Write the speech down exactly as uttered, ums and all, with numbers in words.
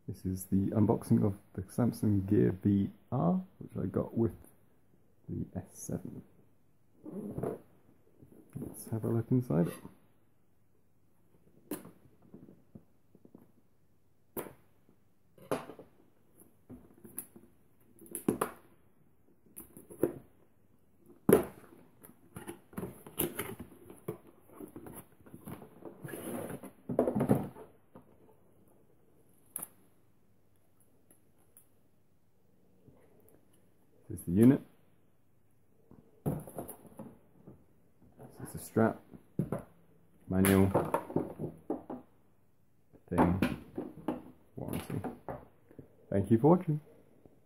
This is the unboxing of the Samsung Gear V R, which I got with the S seven. Let's have a look inside it. This is the unit. This is the strap, manual, thing, warranty. Thank you for watching.